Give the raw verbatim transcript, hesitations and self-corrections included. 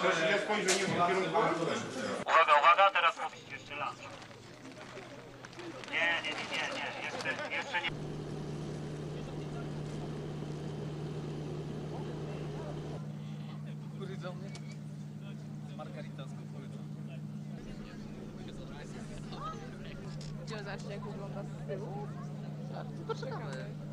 Też nie spojrzenie w kierunku. Uwaga, uwaga, teraz mówić jeszcze raz. Nie, nie, nie, nie, nie, jeszcze, jeszcze nie. Kukurydzą mnie? Margarita z kukurydzą. Idziemy zobaczyć, jak wygląda z tyłu. Poczekamy.